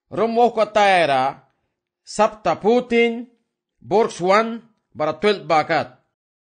Rumoh ko taera, Sapta Putin, Borgs 1, bara 12 bakat.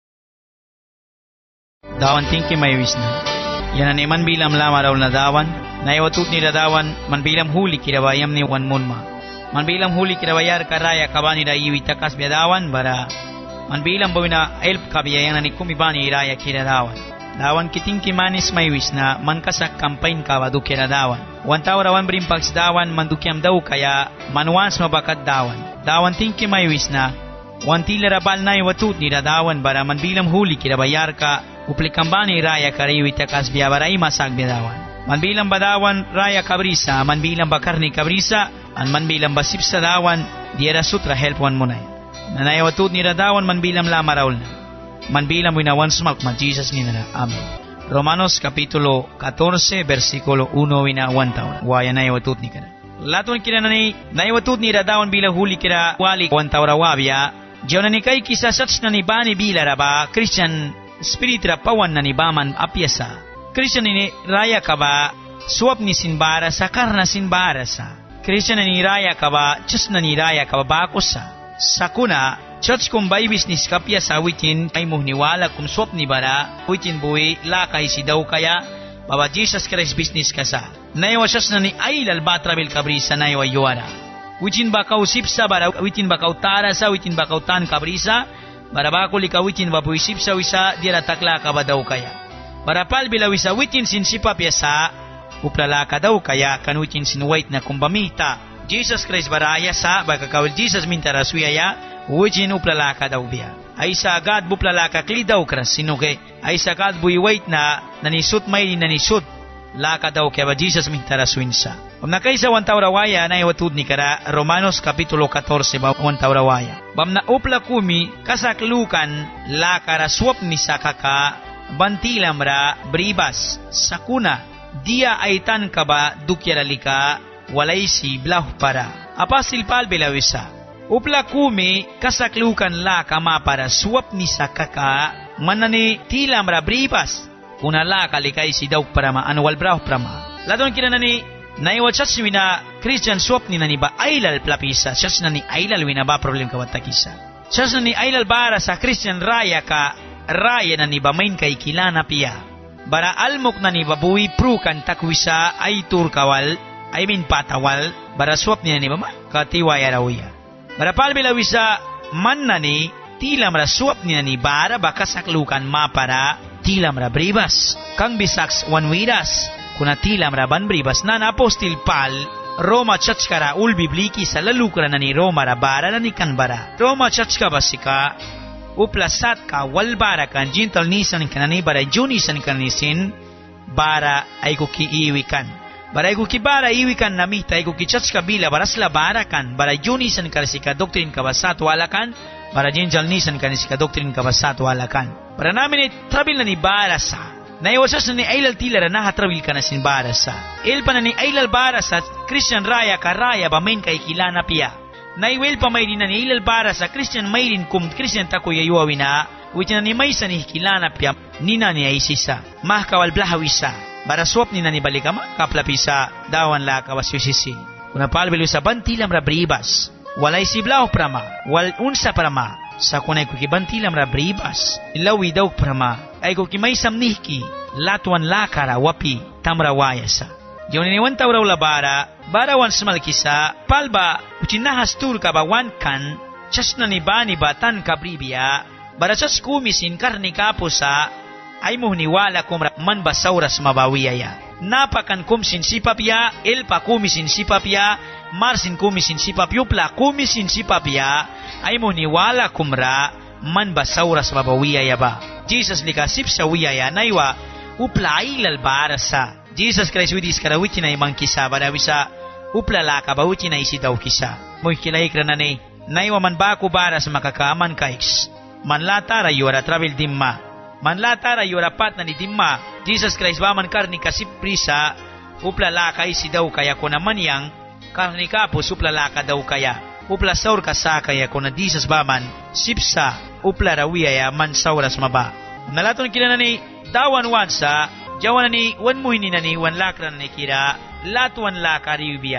Dawan tingki may wis na. Yan ni man bilam lama raw na dawan. Naiwatut ni dawan man bilam huli kirabayam ni wan munma. Man bilam huli kirabayar karaya kabani da iwi takas biadawan bara. Man bilam bawina elp kabiyayan ni kumibani iraya kiradawan. Dawan kitingki manis may wis na man kasak campaign kawadu kiradawan. Wan tawrawan berimpags dawan mandukiam daw kaya manwans mabakat dawan. Dawan tingki may wis na wan tilarabal na iwatut ni dawan bara man bilam huli kirabayar ka uplikambani raya kariwi takas biabaray masag bidawan. Man bilang badawan raya kabrisa, man bilang bakarni kabrisa, man bilang basipsa dawan, diera sutra helpwan mo na yan. Nanayawatut ni radawan man bilang lama raul na. Man bilang winawan sumak man Jesus ni na. Amen. Romanos Kapitulo 14, versikulo 1 winawan taon. Waya nayawatut ni kada. Laton kira na ni, nayawatut ni radawan bilang huli kira wali wan tawrawabya, diyo na ni kay kisasats na ni bani bila raba, Christian Spirit rapawan na ni baman apyasa. Christian ni raya ka ba suwap ni sinbara sa karna sinbara sa. Christian ni raya ka ba chus na ni raya ka ba bakos sa. Sakuna church kung baibis ni skapya sa witin ay muhniwala kung suwap ni bara witin buwi lakay si daw kaya baba Jesus Christ business ka sa. Naiwa chus na ni ay lalbatrabil kabrisa naiwa yuara. Witin ba kau sipsa bara witin ba kau tara sa witin ba kau tan kabrisa bara bakul ikawitin ba buwi sipsa wisa dira takla ka ba daw kaya. Barapal bila wisa witin sin sipa piyasa, uplalaka daw kaya kanutin sin wait na kumbamita. Jesus Christ baraya sa bagakawil Jesus mintara suyaya, witin uplalaka daw biya. Ay sa agad buplalaka kli daw kras sinuke, ay sa agad buwi wait na nanisut may nanisut, laka daw kaya ba Jesus mintara suinsa. Bam na kaysa wan tawrawaya na iwatud ni kara Romanos Kapitulo 14 ba wan tawrawaya. Bam na upla kumi kasaklukan lakara swap ni sakaka, bantilam ra bribas sakuna dia aitan kaba dukyaralika walay si blah para apasil pal belawisa upla kumi kasaklukan la kama para swap ni sakaka manani tilam ra bribas una la kalikay si daw para ma anual brah prama ladon kinanani naiwachas wina Christian swap ni nani ba ailal plapisa chas nani ailal wina ba problem kawatakisa chas nani ailal bara sa Christian raya ka raya na ni bamain kay kilana piya. Bara almok na ni babuwi prukan takwisa ay turkawal, ay min patawal, bara swap niya ni bama, katiwaya rawya. Bara palbila wisa man na ni, tilam ra swap niya ni bara baka saklukan mapara, tilam ra bribas. Kang bisaks wanwidas, kuna tilam ra ban bribas na apostil pal, Roma chachkara ulbibliki sa lalukra na ni Roma ra bara na ni kanbara. Roma chachka basika, uplasat ka walbara kan jintal nisan kanani bara junisan kanisin bara ay ko kiiwikan bara ay ko kibara iwikan namita ay ko kichats kabila barasla bara kan bara junisan kanisika doktrin kabasat walakan bara jintal nisan kanisika doktrin kabasat walakan bara namin trabil na ni barasa naiwasas na ni ailal tilara na hatrabil ka na sin barasa ilpa na ni ailal barasa Christian raya ka raya ba main kay kilana piya naiwel pa may na ni ilal bara sa Christian may rin kum Christian tako yayuawi na witin na ni may sa ni kilana pia nina ni aisisa mahkawal blahawisa bara swap ni na ni balikama kaplapisa dawan la kawaswisisi kuna palbelu sa bantilam rabribas walay si blahu prama wal unsa prama sa kunay kukibantilam rabribas ilawi daw prama ay kukimay samnihki latuan lakara wapi tamrawayasa Diyon iniwan tawraw labara, barawan sumalkisa, palba, utinahas tur ka ba wan kan, chas na ni bani batan kabribya, bara chas kumisin karni kapusa, ay muhniwala kum man basauras mabawiyaya. Napakan kumsin sipapya, elpa kumisin sipapya, marsin kumisin sipapyupla kumisin sipapya, ay muhniwala kumra man basauras mabawiyaya ba. Jesus likasip sa wiyaya naiwa, upla ilal barasa. Jesus Christ widis karawiti na imang kisa barawisa uplalaka bawiti na isi daw kisa. Muy kilaikra na ni naiwa man bako baras makakaman kaiks. Manlatara yura travel dimma. Manlatara yura pat na ni dimma. Jesus Christ ba man karni kasip prisa uplalaka isi daw kaya ko naman yang karni kapos uplalaka daw kaya. Upla saur ka sa kaya ko na Jesus ba man sipsa upla rawiyaya man sauras maba. Nalaton kila na ni dawan wansa Jawan ni wan muhini na ni wan lakran ni kira latuan lakari biya.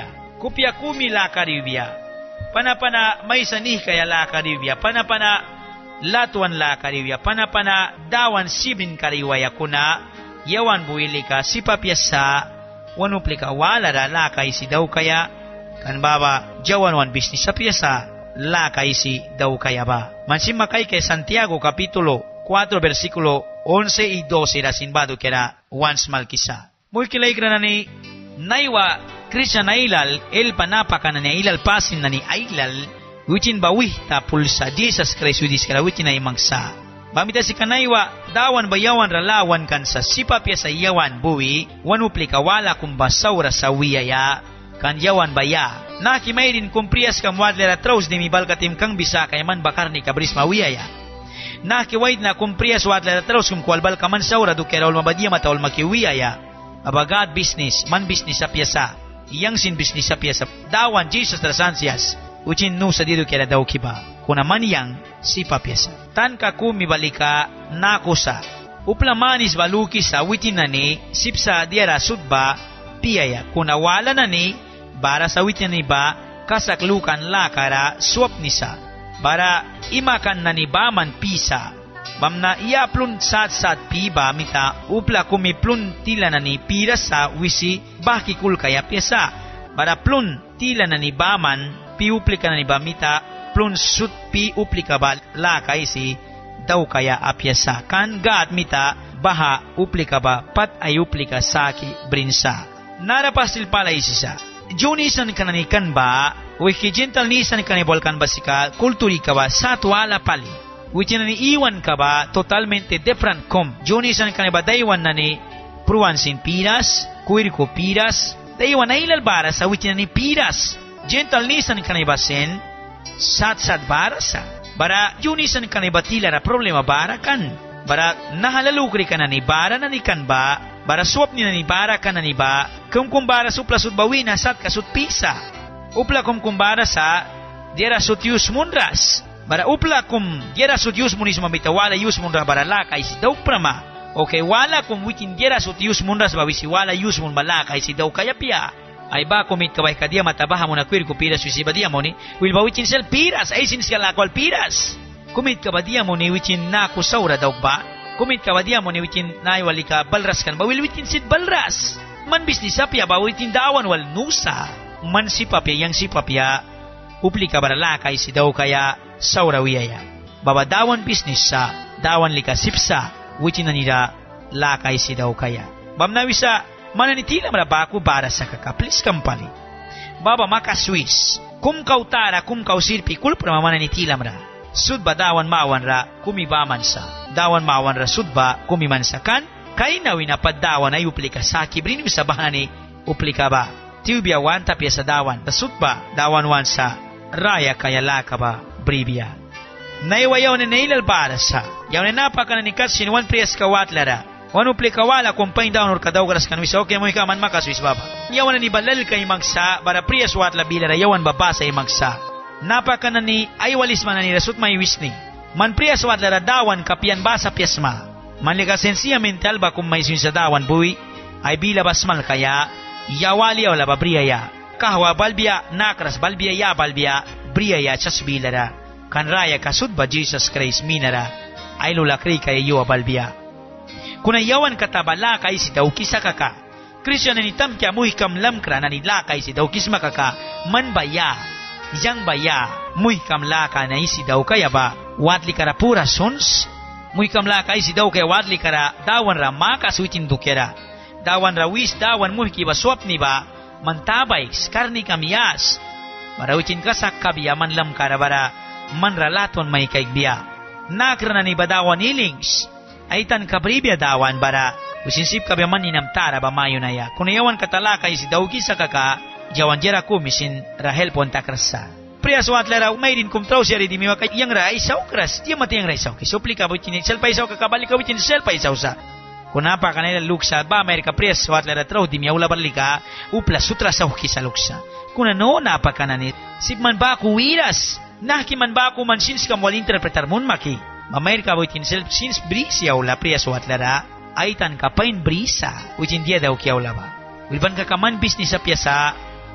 kupya kumi lakaribya. Panapana may sanih kaya lakaribya. Panapana latuan lakaribya. Panapana dawan sibin kariwaya kuna yawan buili ka sipapyasa wanuplika walara lakay si daw kaya kan baba jawan wan bisnis sapyasa lakay si daw kaya ba. Mansim makay kay Santiago kapitulo 4 versikulo 11 y 12 rasinbado kera once malkisa. Muy kilay na ni naiwa Krishna nailal el panapaka na nailal pasin na ni ailal wichin bawih ta pulsa Jesus Christ udis kara wichin ay mangsa. Bamita si kanaiwa dawan bayawan ralawan kan sa sipapya sa yawan buwi wanuplika wala kumbasaura sa wiyaya kan yawan baya. Nakimay kumpriyas kam wadlera traus di mibalkatim kang bisa kayaman bakar ni kabris mawiyaya. Nakiwaid na kumpriyas wadlera traus kum kwalbal kaman saura dukera ol mabadia mataol makiwiyaya. Abagat business, man business sa piyasa. Iyang sin business sa piyasa. Dawan Jesus trasansias. Uchin no sa dito kaya daw kiba. Kuna man yang sipa piyasa. Tan ka kumibalika nakusa. Uplamanis baluki sa witin na ni sipsa diara sudba piyaya. Kuna wala na ni bara sa witin na ni ba kasaklukan lakara swap nisa. Bara imakan na ni baman pisa. Bamna iya plun sat piba mita upla kumiplun tila na ni pira sa wisi bakikul kaya pyasa. Bara plun tila na ni baman piuplika na ni bamita plun sut pi uplika ba lakay si daw kaya apyasa. Kan gat mita baha uplika ba pat ay uplika saki brinsa. Narapasil pala isisa. Junisan kananikan ba wikijintal nisan kanibolkan basika kulturi ka ba satwala pali. Wichin na ni iwan ka ba totalmente different kom. Junisan ka ba daywan na ni pruwansin piras, kuirko piras, daywan na ilalbara sa wichin na ni piras. Gentle nisan ka ba sen, sat barasa. Bara junisan ka ba tilara problema bara kan. Bara nahalalukri ka na ni bara na ni kan ba, bara swap ni na ni bara ka na ni ba, kumbara supla sut bawi na sat kasut pisa. Upla kumbara sa diara sut yus mundras. Bara upla gera sut yus munis mamita wala yus mundra bara lakay si daw prama. Okay, wala wikin gera sut yus mundras bawisi wala yus mun balakay si daw kaya pia. Ay ba kumit kabay kadia matabaha mo na kwir ko piras wisi badia mo ni will bawikin sel piras ay sin siya lakwal piras. Kumit kabadia mo ni wikin na kusaura daw ba. Kumit kabadia mo ni wikin naiwali ka balras kan ba will wikin sid balras. Man bisnis apya ba wikin dawan wal nusa. Man sipapya yang sipapya uplika bara lakay si daw kaya saurawiyaya. Babadawan business sa dawan lika sipsa witin na nila lakay si daw kaya. Bamnawisa mananitila marabaku bara sa kakaplis kampali. Baba maka Swiss. Kum kautara kum kausirpi kulpura mananitila mara. Sudba dawan mawan ra kumibaman sa. Dawan mawan ra sudba kumiman sa kan. Kainawin na padawan ay uplika sa kibrin sa bahani uplika ba. Tiubya wan tapya sa dawan. Sudba dawan wan sa raya kaya laka ba. Bribia. Naiwayaw na nailal para sa. Yaw na napaka na nikat sinuwan priyas kawatlara. Wanu pli kawala kumpain daw nur kadaw garas kanwisa. Okay mo ikaman makaswis baba. Yaw na ni balal kay magsa. Bara priyas watla bilara. Yawan babasa ay magsa. Napaka na ni aywalis man na ni rasut may wisni. Man priyas watlara dawan kapian basa piyasma. Manlika sensiya mental ba kung may sa dawan buwi. Ay bila basmal kaya. Yawali yaw laba briyaya. Kahwa balbia nakras balbia ya balbia. Briyaya chasbilara kan raya kasud ba Jesus Christ minara ay lulakri kay yuwa balbia. Kuna yawan katabala kay si daw kisa kaka. Kristiyan na nitam kya muy kamlam kra na nila kay si daw kisma kaka man baya yang baya muy kamla ka na isi daw kaya ba watli kara pura sons muy kamla kay si daw kaya watli kara dawan ra makasuitin dukera dawan ra wis dawan muy kiba swap ni ba mantabay skarni kamiyas. Marawicin ka sa kabiya man lam karabara man ralaton may kaigbiya. Nakra na ni badawan ilings. Aitan kabribya dawan bara. Usinsip kabiya man ninamtara ba mayo na ya. Kung yawan katalakay si Dawki sa kaka, jawan jera kumisin Rahel ponta krasa. Priyaswat lara may din kumtraw siya rin dimiwa kay yang ra isaw kras. Diya mati yang ra isaw. Kisupli ka butin selpa isaw kakabalik ka butin selpa isaw sa. Kunapa kanila luksa ba may ka priyaswat lara traw dimiya ula balika upla sutra sa hukisa luksa. Kuna no napakananit, sipman ba ku wiras, nakiman ba ku man sins kam wal interpretar mun maki. Mamayr ka buitin self sins brisia ula priya suat lara, aitan ka pain brisa, witin dia daw kiaw laba. Wilban ka kaman business sa piyasa,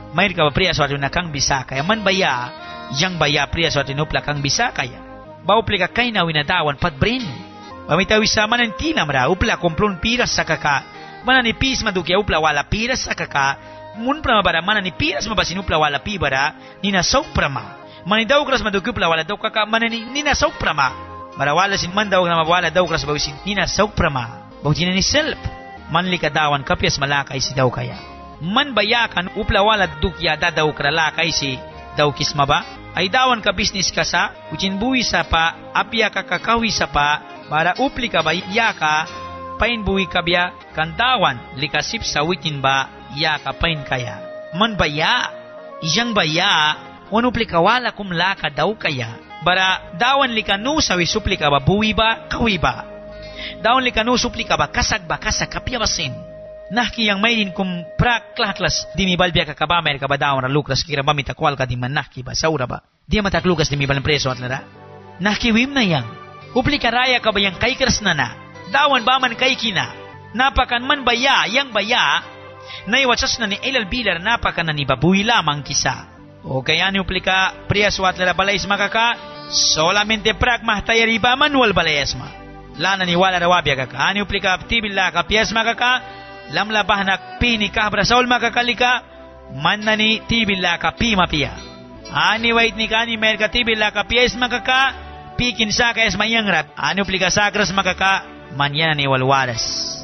Mayroon ka ba priya suatu na kang bisa kaya man baya, yang baya priya suatu nupla kang bisa kaya. Ba upli ka kay na winadawan patbrin. Pamitawi sa manan tinam ra, upla kumplon piras sa kaka. Mananipis madukya upla wala piras sa kaka. Mun prama bara mananipiras mabasin upla wala pibara, nina sok prama. Manidaw kras madukya upla wala daw kaka, nina sok prama. Marawala sin man daw na mawala daw kras bawisin, nina sok prama. Bautin ni self. Manli kadawan kapyas malakay si daw kaya. Man bayakan upla wala dukya dadaw kralakay si daw kisma ba? Ay dawan ka business ka sa, ucin buwi sa pa, apya ka kakawi sa pa, para upli ka ba yaka, pain buwi ka biya, kandawan, likasip sa witin ba, yaka pain kaya. Man baya, iyang baya, upli ka wala kumlaka daw kaya, bara dawan likanu sa wisupli ka ba, buwi ba, kawi ba? Dawan likanu supli ka ba, kasag kapya basin. Nahki yang may din kum praklas di mi balbia ka kabamay ka badawan na lukras kira ba mitakwal ka di man nahki ba saura ba di mataklukas di mi balang preso at lara nahki wim na yang upli karaya ka ba yang kay kras na dawan ba man kay kina napakan man baya yang baya naiwatsas na ni ilal bilar napakan na ni babuy lamang kisa o kaya ni upli ka priya suat lara balayas makaka solamente prak mahtayari ba manual balayas ma lana ni wala rawabya ka ani upli ka tibila ka piyas makaka lamlabah na pini kahbra saul makakalika manani tibila ka pima pia ani wait ni kani mer ka tibila ka pies makaka pikin sa ka es mayangrat ani plika sakras makaka manyana ni walwaras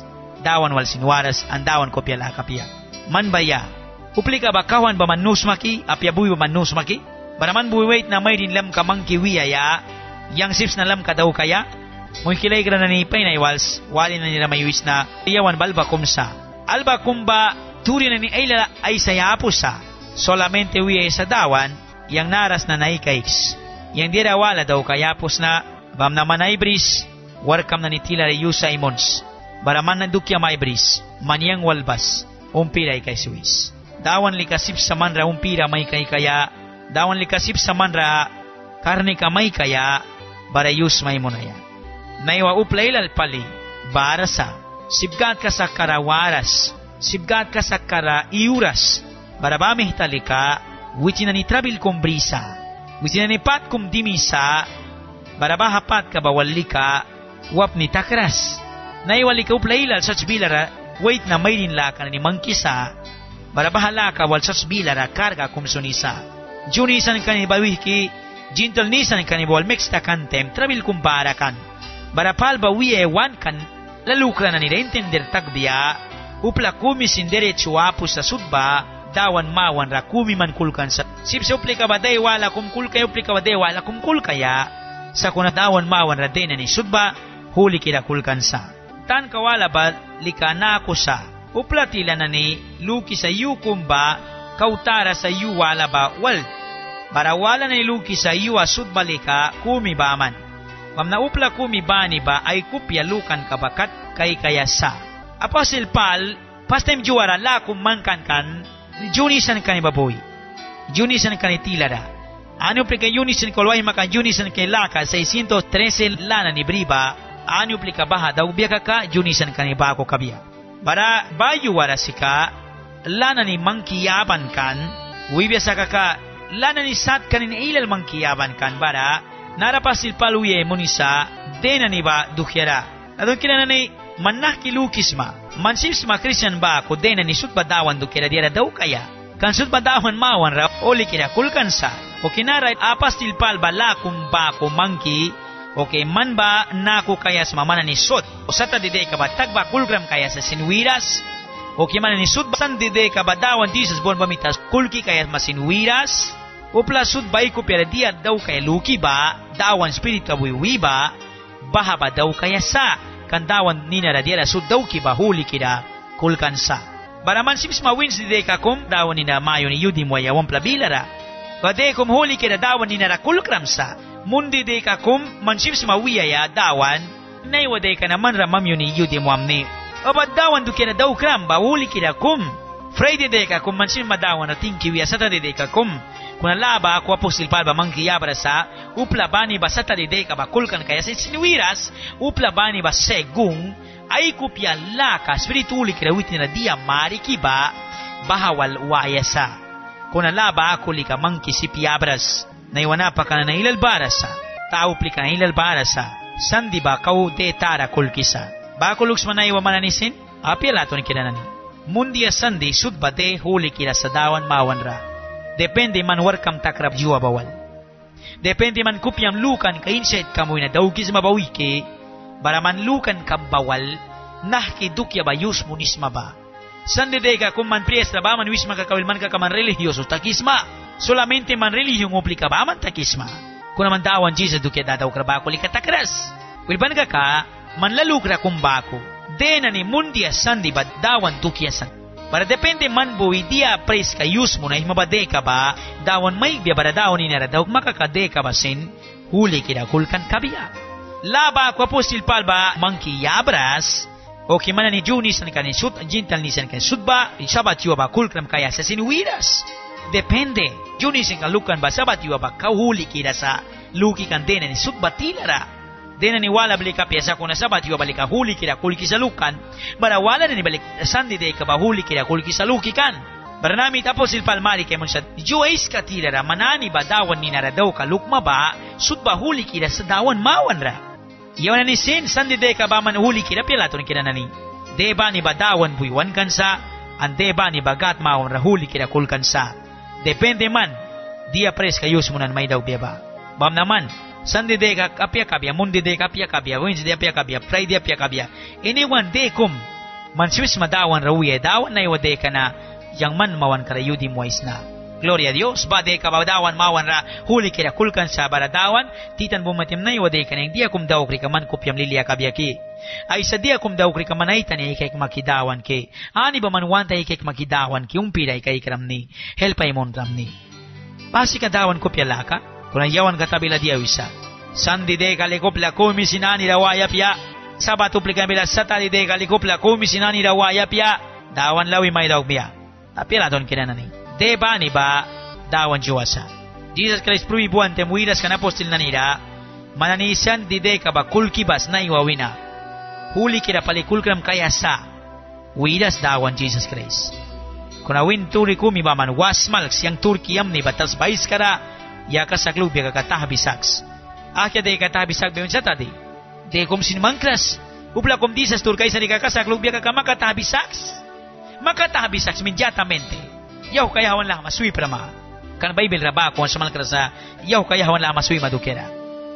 dawan wal sinwaras andawan ko pia la ka pia man baya uplika bakawan ba manus maki apya buwi ba manus maki baraman buwi wait na may din lam ka mangki wiya yang sips na lam ka daw kaya Muy kilay ka na ni Painay Wals, wali na nila mayuwis na iyawan balba kumsa. Alba kumba, turi na ni Ayla ay sayapos sa. Solamente wiya sa dawan, yang naras na naikaiks. Yang dira wala daw kayapos na, bam naman ay bris, warkam na ni tila reyu sa imons. Baraman na dukya may bris, maniyang walbas, umpiray kay Suis. Dawan likasip sa manra umpira may kay kaya, dawan likasip sa manra, karne ka may kaya, barayus may munaya. Naiwa uplailal pali, barasa, sibgat ka sa karawaras, sibgat ka sa karaiuras, barabamih talika, witin na ni trabil kum brisa, witin na ni pat kum dimisa, barabahapat ka bawalika, wap ni takras. Naiwa lika uplailal sa bilara, wait na may din laka ni mangkisa, barabahala ka wal sa bilara, karga kum sunisa. Junisan ka ni bawihki, jintal nisan ka ni bawal mexta kantem, trabil kum barakan. Barapal ba wiye wan kan lalukra na nila intender tagbiya upla kumi sindere chuapu sa sudba dawan mawan ra kumi man kulkan sa sipse upli ka baday wala kumkul kaya upli ka baday wala kumkul kaya sa kuna dawan mawan ra dena ni sudba huli kira kulkan sa tan kawala ba lika na ako sa upla tila na ni luki sa yu kumba kautara sa yu wala ba wal barawala na ni luki sa yu asudba lika kumi ba man Mam na upla kumi bani ba ay kupya lukan kabakat kay kayasa. Apostle Paul, past time juara la kumangkan kan, junisan kan baboy. Junisan kan tilara. Ano plika junisan kolway maka junisan kay laka 613 lana ni briba. Ano plika baha daw biya ka junisan kan bako kabia. Bara bayu wara sika lana ni mangkiyaban kan, wibya sa kaka lana ni sat kan ni ilal mangkiyaban kan bara. Narapasil paluye munisa dena ni ba dukyara. Adon kina na ni manah kilukis ma. Mansip ma Christian ba ko dena ni sut badawan dukyara diara daw kaya. Kan sut badawan mawan ra oli kira kulkan sa. O kinara apasil pal bala kum ba ko mangki. Okay man ba nako kaya sa mamana ni sut. O sata dide ka ba tagba kulgram kaya sa sinwiras. O kimana ni sut basan dide ka badawan Jesus bon bamitas kulki kaya masinwiras. Upla sud bay ko pera dia daw kay luki ba, dawan spirit ka wiwi ba, baha ba daw kaya sa, kan dawan ninara dia sud daw ki ba huli kida kulkan sa. Baraman sims mawins di ka kum, dawan nina mayo ni yudi mo yawang plabilara. Kade kum huli kida dawan ninara kulkram sa, mundi de ka kum, man sims mawiya ya dawan, naiwa de ka naman ramam yun ni yudi mo amni. Obat dawan du kida daw kram ba huli kida kum, Friday de ka kum man sims madawan na tingkiwiya Saturday de ka kum, kuna laba ako apostil Paul ba mangkiya para sa upla bani ba Saturday ka ba kulkan kaya sa sinwiras upla bani ba segung ay kupya laka spirituli kira witin na dia mari kiba bahawal waya sa Kuna laba ako lika mangki si piabras. Naiwana pa ka na ilalbarasa. Tao plika na ilalbarasa. Sandi ba kau de tara kulkisa. Bako luks manaiwa mananisin? Apialato ni kinanani. Mundia sandi sudba de huli kira sa dawan mawanra. Depende man warkam takrab juwa bawal. Depende man kupyam lukan ka inset kamoy na daugis mabawike. Baraman lukan ka bawal. Nahki dukya ba yus munisma ba. Sandi de ka kung man priestra ba man wisma kakawil man ka man religyoso takisma. Solamente man religion oblika ba man takisma. Kung naman dawan Jesus dukya dadaw krabako lika takras. Wilban ka man lalukra kung bako. Dena ni mundia sandi ba dawan dukya san. Para depende man bo idia pres ka yus mo na himabade ka ba. Dawan may biya bara dawan ni naradaw makakade ka ba sin. Huli kinakulkan kabiya. Laba ko apostil palba mangki yabras. O kimana ni Junis na kanisut, jintal nisan kanisut ba, sabat yuwa ba kulkram kaya sa sinuwiras. Depende. Junis ang kalukan ba, sabat yuwa ba kahuli kira sa luki kan dena ni sut ba tilara. Dena ni wala balik ka piyasa kung nasabat yuwa balik ka huli kira kulki sa lukan, bara wala na ni balik sandi de ka ba huli kira kulki sa luki kan. Bara nami tapos ilpalmari kay mong sa juwa iska tilara, manani ba dawan ni naradaw ka lukma ba, sut ba huli kira sa dawan mawan ra. Yawan ni sin, sandi de ka ba man huli kira pilato ni kinanani. Deba ni badawan buiwan kansa, ang deba ni bagat maon rahuli kira kul kansa. Depende man, dia pres kayus munan may daw biya ba. Bam naman, sandi de ka apya kabya, mundi de ka apya kabya, Wednesday apya kabya, Friday apya kabya. Anyone de kum, man siwis madawan rawiye, dawan na iwade ka na, yang man mawan karayudi muwais na. Gloria a Dios, bade ka badawan mawan ra huli kira kulkan sa baradawan titan bumatim na iwade ka nang dia kum daw kri kaman kupyam lilia kabyaki ay sa dia kum daw kri kaman ay tani ikay makidawan ke ani ba man wanta ikay makidawan ki umpira ikay kramni helpay mon ramni pasi kadawan kupya laka kuna yawan katabila dia wisa sandi de kalikopla kumi sinani rawaya pya sabatu plikan bila satali de kalikopla kumi sinani rawaya pya dawan lawi may daw biya apila don kinanani Deba ni ba dawan juwasa. Jesus Christ pruwi buwan temuiras ka na postil na nila, mananisan di de ka ba kulkibas na iwawina. Huli kira palikulkram kaya sa, wiras dawan Jesus Christ. Kuna win turi kumi ba man wasmal siyang turkiyam ni batas bais kara, ya kasaklub ya kakatahabisaks. Akya de kakatahabisak bayon sa tadi. De kum sinmangkras, upla kum disas turkay sa ni kakasaklub ya kakamakatabisaks. Makatahabisaks immediatamente. Yaw kayawan lang masui prama. Kan Bible raba kung sa malkrasa, yaw kayawan lang masui madukera.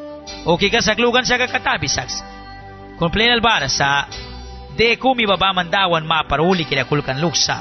Okay ka saklugan sa kakatabi saks. Kung plenal bara sa de kumi baba mandawan maparuli kira kulkan luksa.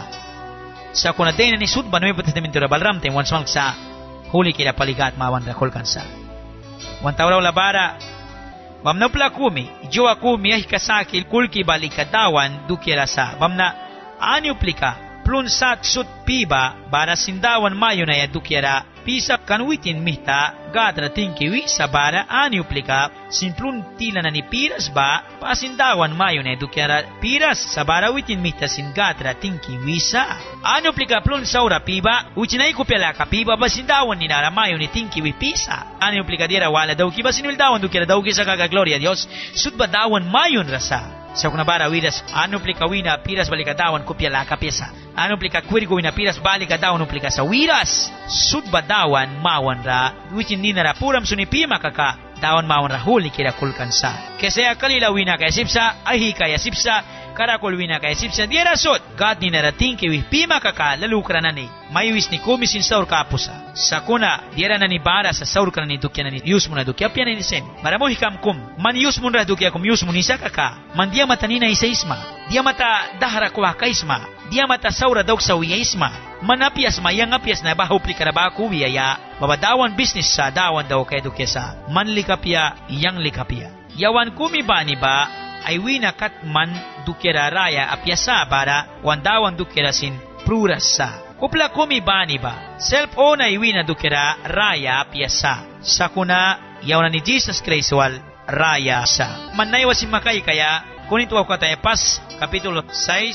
Sa kuna de na ni sudban may patitaminto ra balram tem once malk sa huli kira paligat mawan ra kulkan sa. Wan tawraw labara bamna pla kumi, jowa kumi ay kasakil kulki balikadawan dukera sa. Bamna anyo plika plunsat sut piba bara sindawan mayo na yadukyara pisa kanwitin mihta gadra tingkiwi sa bara anyo plika simplun tila na ni piras ba pasindawan mayo na yadukyara piras sa bara witin mihta sin gadra tingkiwi sa anyo plika plunsaura piba uchinay kupyala ka piba ba sindawan ni nara mayo ni tingkiwi pisa anyo plika dira wala daw kiba sinwildawan dukyara daw kisa kaga gloria Dios sut ba dawan mayon rasa sa kuna bara widas ano plika wina piras balikadawan kupyala ka pisa ano plika kwirgo wina piras balikadawan plika sa wiras sud badawan mawan ra wichin ninara puram sunipima kaka dawan mawan ra huli kira kulkan sa kaya kalila wina kaya sipsa ahi kaya sipsa karakol wina kaya sipsa di rasot God ninarating kiwi pima kaka lalukra na ni mayuis ni kumisin saur kapusa sa kuna diara na ni bara sa saur ka na ni dukya na ni yus mo na dukya piya na ni sen maramo hikam kum man yus mo na dukya kum yus mo ni sa kaka man dia mata nina isa isma dia mata dahara kuha ka isma dia mata saura daw sa wiya isma manapias mayang apias na baho plika na ba kuwiya ya babadawan business sa dawan daw kay dukya sa man likapya yang likapya yawan kumi ba ni ba ay wina katman dukera raya apyasa bara wandawan dukera sin prurasa kupla kumi bani ba self ona iwina dukera raya apyasa sakuna yawana ni Jesus Christ wal raya sa manaywa si makay kaya kunito ako tayo pas kapitulo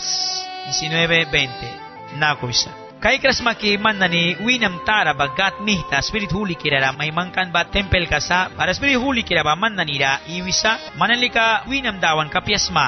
6 19-20 nakuisa kay kras makiman na ni winam tara bagat mihta spirit huli kirara may mangkan ba tempel kasa para spirit huli kiraba man na nila iwisa manalika winam dawan kapyasma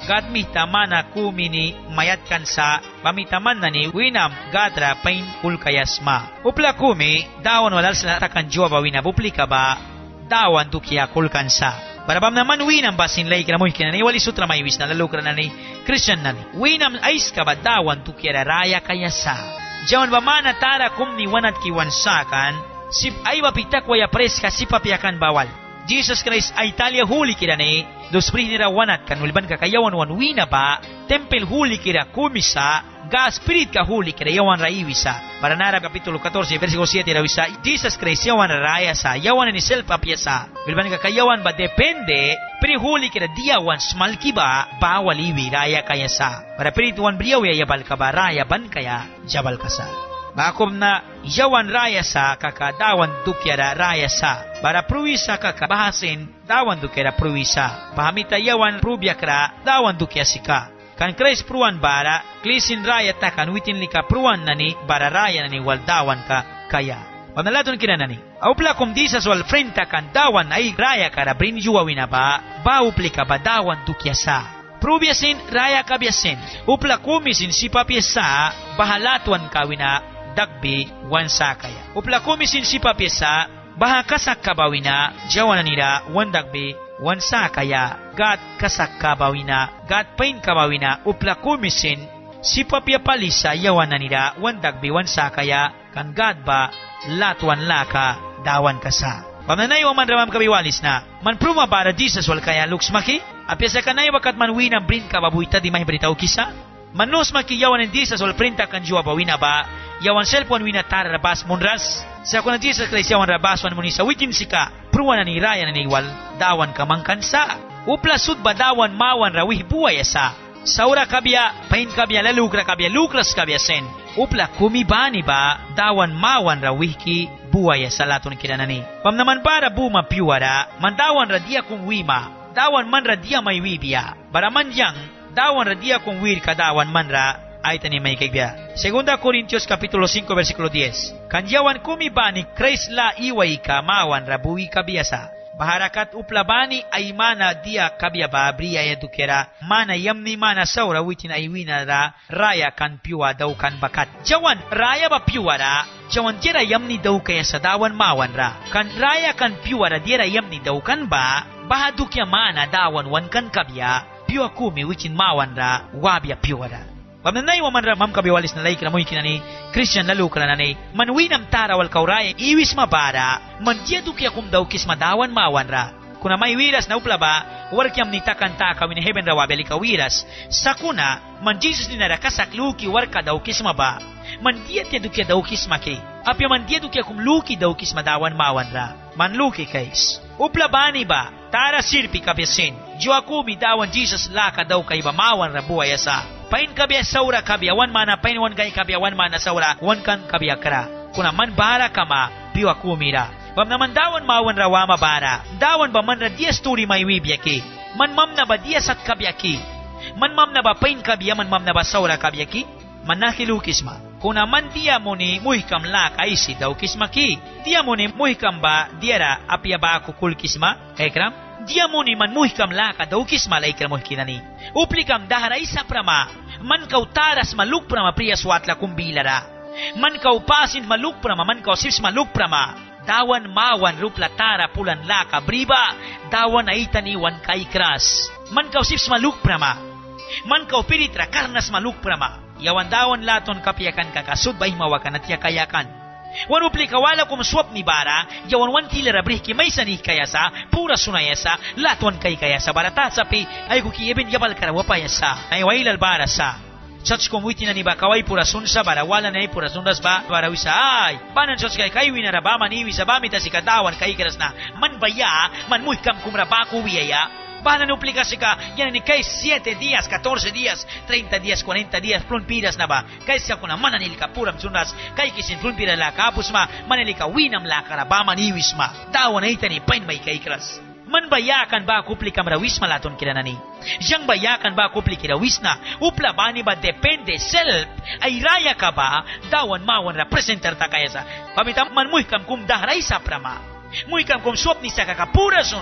gat mihtamana kumini mayat kansa pamitaman na ni winam gadra pain kulkayasma. Upla kumi dawan walal sa takan jua ba winam uplika ba dawan tukia kulkansa. Barabam naman winam basin lay kina muhkin na ni wali sutra may wis na lalukra na ni Christian na ni. Winam ais ka ba dawan tukia raya kayasa. Jawan ba mana tara kumni wanat kiwansakan sip ay wapitak waya preska sipapiakan bawal. Jesus Christ ay Italia huli kira ni dos nira wanat kan ulban ka kayawan wan wina ba tempel huli kira kumisa ga spirit ka huli kira yawan raiwisa. Para nara kapitulo 14 versikulo 7 rawisa Jesus Christ yawan raya sa yawan ni self apyasa ulban ka kayawan ba depende pri huli kira diawan smalki ba bawaliwi raya kaya sa para pirituan briyaw yabal ka ba raya ban kaya jabal kasa. Makom na yawan raya sa kakadawan dukyara raya sa. Para pruwisa kakabahasin dawan dukyara pruwisa. Pahamita yawan prubyakra dawan dukyasika. Kan krais pruwan bara klisin raya takan witin lika pruwan nani bara raya nani wal dawan ka kaya. Panaladon kina nani. Aupla kum disas wal friend takan dawan ay raya kara brinjuwa winaba. Ba uplika ba dawan dukyasa. Prubyasin raya kabyasin. Upla kumisin sipapiasa bahalatuan kawina dagbi wansa kaya. Upla kumisin si papyesa baha kasak kabawina jawana nira wan dagbi wansa kaya gat kasak kabawina gat pain kabawina upla kumisin si papya palisa yawana nira wan dagbi wansa kaya kan gat ba latuan laka dawan kasa. Pamnanay man ramam kabiwalis na man pruma para Jesus wal kaya looks maki apyasa kanay wakat man wina brin kababuita di may beritaw kisa manos maki yawan ng Jesus wal printa kan juwa ba wina ba yawan selpon wina tar rabas munras sa kuna Jesus Christ yawan rabas wan munisa witin sika pruwan ni raya na niwal dawan kamangkansa upla sud ba dawan mawan rawih buwaya sa saura kabya pain kabya lalukra kabya lukras kabya sen upla kumibani ba dawan mawan rawih ki buwaya sa laton kinanani pam naman para buma piwara mandawan radia kung wima dawan man radia may wibya baraman yang dawan radia kung wir kadawan manra ay tani may kaigbiya. Segunda Corintios kapitulo 5 versikulo 10. Kanyawan kumibani Christ la iway ka mawan rabuwi kabiyasa. Baharakat uplabani ay mana dia kabiyaba briya yadukera mana yamni mana saura witin ay winara raya kan piwa daw kan bakat. Jawan raya ba piwa ra jawan dira yamni daw kaya sa dawan mawan ra. Kan raya kan piwa ra dira yamni daw kan ba bahadukya mana dawan wan kan kabiya piwa kumi witin mawan ra wabya piwa ra. Pamnanay wa man ramam kabiwalis na laik na mo ikinani Christian lalu ka na nanay manwinam tara wal kauraya iwis mabara man dia dukya kum daw kis madawan mawan ra kuna may wiras na upla ba warkyam ni takanta kawin heaven rawa beli kawiras sakuna man Jesus ni narakasak luki warka daw kis maba man dia tia dukya daw kis maki apya man dia dukya kum luki daw kis madawan mawan ra man luki kais upla bani ba tara sirpi kabyasin jua kumi dawan Jesus laka daw kay ba mawan ra buwaya sa pain kabya saura kabya wan mana pain wan gay kabya wan mana saura wan kan kabya kara kuna man bara kama piwa kumira bam naman dawan mawan rawa mabara dawan ba man radia story may wibya ki man mam na ba dia sat kabya ki man mam na ba pain kabya man mam na ba saura kabya ki man nakilukis ma kuna man dia mo ni muhikam la kaisi daw kisma ki dia mo ni muhikam ba diara apya ba kukul kisma ekram dia mo ni man muhikam laka daw kisma laikram muhkinani uplikam dahara isa prama man kau taras maluk prama priya swatla kumbilara man kau pasin maluk prama man kau sips maluk prama dawan mawan rupla tara pulan laka briba dawan aitani wan kai kras man kau sips maluk prama man kau piritra karnas maluk prama yawan dawan laton kapiakan kakasud bay mawakan at yakayakan wan uplika wala kum swap ni bara yawan wan tila rabrih ki may sanih kayasa pura sunayasa laton kay kayasa barata sapi ay kuki eben yabal karawa payasa ay wailal bara sa church komwitin ni ba kaway pura sunsa bara wala na pura sundas ba bara wisa ay banan church kay kay winara ba maniwi sa bamita si kadawan kay kiras na man baya man muhkam kumraba ku wiyaya bahala na uplikasi ka yan ni kay 7 días 14 días 30 días 40 días plumpiras na ba kay siya ko na mananil ka puram sundas kay kisin plumpira la kapus ma mananil ka winam la karaba maniwis ma dawan na itani pain may kay kras man bayakan ba kuplikam rawis malaton kiranani yang bayakan ba kuplik rawis na upla ba ni ba depende self ay raya ka ba dawan mawan representer ta kaya sa pamitam man muhkam kum dahray sa prama muhkam kum swap ni sa kakapura suns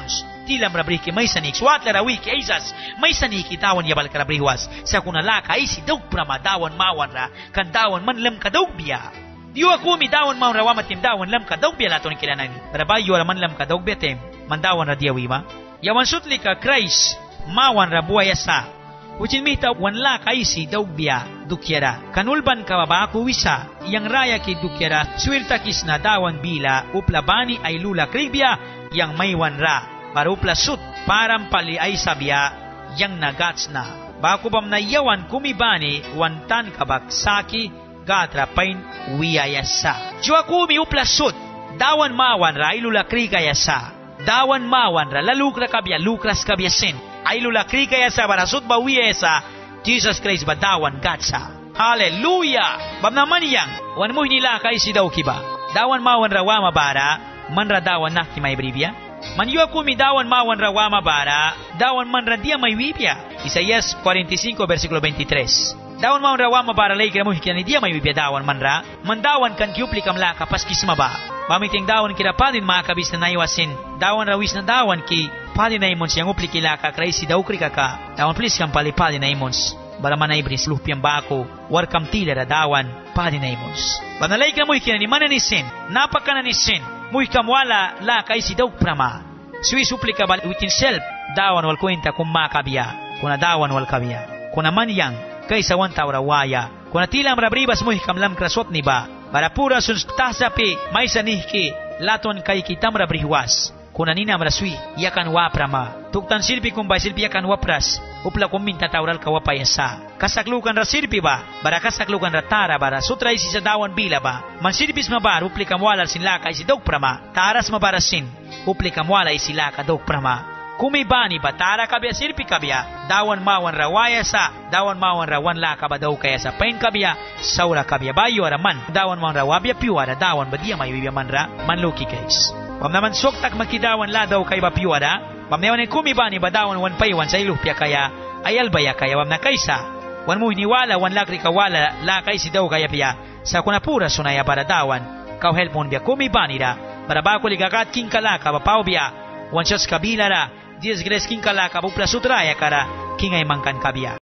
tilam rabrih ki may sanik swat larawi ki aizas may saniki dawan yabal karabrihwas sa kunalaka ay si daw prama dawan mawan ra kan dawan man lam kadaw biya diwa kumi dawan mawan rawa matim dawan lam kadaw biya laton kilanani rabay yora man lam kadaw biya tem man dawan ra diawi ma yawan sutli ka Christ mawan ra buaya sa Ucin mita wanla kaisi daw biya dukyara. Kanulban kababako wisa, yang raya ki dukyara, swirta kisna dawan bila, uplabani ay lula kribya, yang may wanra. Parupla sut, param pali ay sabya, yang nagats na. Bako bam na yawan kumibani, wantan kabaksaki, gatra pain wiyayasa. Jua kumi upla sut, dawan mawanra ay lula krigayasa. Dawan mawanra, lalukra kabya, lukras kabyasin. Ay lulakri kaya sa barasut bawiya sa Jesus Christ badawan gatsa. Hallelujah! Bam naman yang, wan mo hinila kay si daw kiba. Dawan mawan rawa mabara, man radawan na kimay bribya. Man yuwa kumi dawan mawan rawa mabara, dawan man radia may wibya. Isaías 45 versikulo 23. Dawan mawan rawa mabara lay kira mo hikiyan ni dia may wibya dawan man ra. Man dawan kan kiupli kamla kapaskis maba. Pamiting dawan kira padin makabis na naiwasin. Dawan rawis na dawan ki pali na imons yang upli kila ka crazy daw krika ka. Dawan please kang pali na imons. Balaman na ibris lupiang bako. Warkam tila ra dawan pali na imons. Banalay ka mo ikinan ni mananisin. Napaka na nisin. Muy kamwala la kay si daw prama. Suis upli ka bal within self. Dawan wal kwenta kung makabya. Kuna dawan wal kabya. Kuna man yang kay sa wanta waya. Kuna tilam rabribas mo hikamlam krasot ni ba. Para pura sunstasapi may sanihki laton kay kitam rabrihwas. Kuna nina maraswi yakan waprama. Tuktan silpi kumbay silpi yakan wapras. Upla kuminta taural kawapayasa. Kasaklukan ra silpi ba? Bara kasaklukan ra tara bara sutra isi sa dawan bila ba? Man silpis mabar upli kamwala silaka isi dog prama. Taras mabarasin upli kamwala isi laka dog prama. Kumibani ba tara kabya silpi kabya dawan mawan rawaya sa dawan mawan rawan la kabadaw kaya sa pain kabya saura kabya bayo araman dawan mawan rawabya piwara dawan badia may bibya manra manluki guys pam naman soktak makidawan la daw kay ba piwara pam naman kumibani ba dawan wan paywan sa ilupya kaya ayal baya kaya wam na kaysa wan mo hiniwala wan lakri kawala la kay si daw kaya piya sa kunapura sunaya para dawan kaw helpon biya kumibani ra para bako ligakat king kalaka bapaw biya wan siya kabila ra Dias Gres king kalaka bupla sutraya kara kingay mangkan kabya.